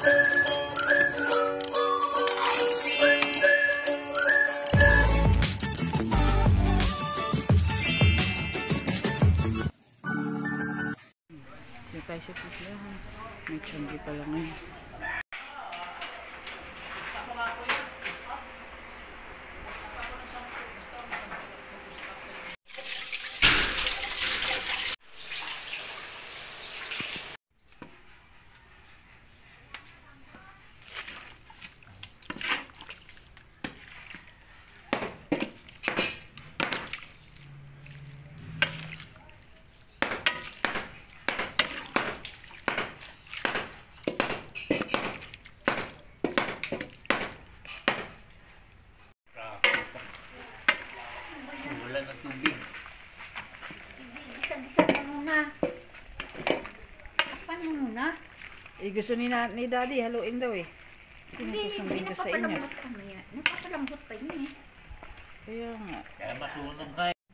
Tayo sa pizzahan. May tiyanggi pa lang ngayon. Eh, gusto ni Daddy, haluin daw eh. Hindi, susundin ko sa inyo. Napapalambot pa yun eh. Kaya nga. Kaya masunog ka eh.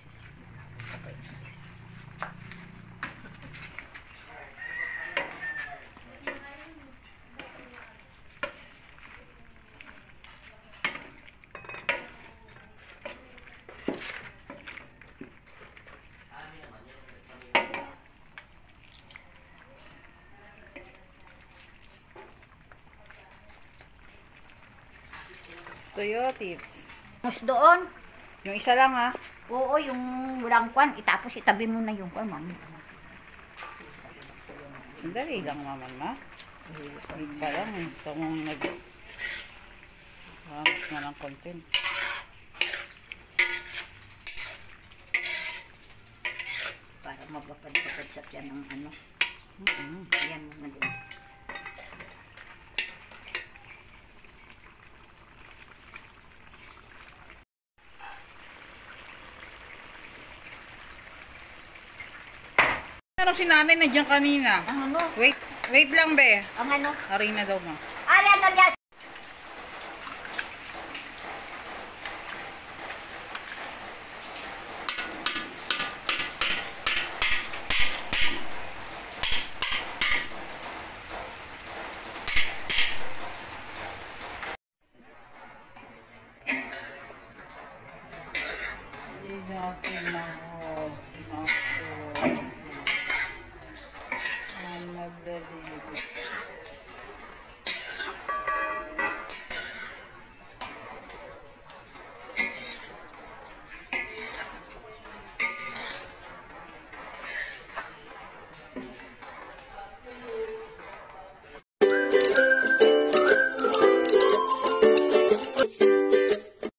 Toyotits. Mas doon. Yung isa lang ha. Oo, yung walang kwan. Itapos itabi mo na yung kwan, mami. Sandali lang naman ma. Wait pa lang eh. Ito mong nag... Hangat na lang content. Para mabapad-papad sa tiyan ng ano. Ayan mo na din. Ano si nanay na dyan kanina? Ang ano? Wait lang be. Ang ano? Harina daw ma. Ayan na dyan.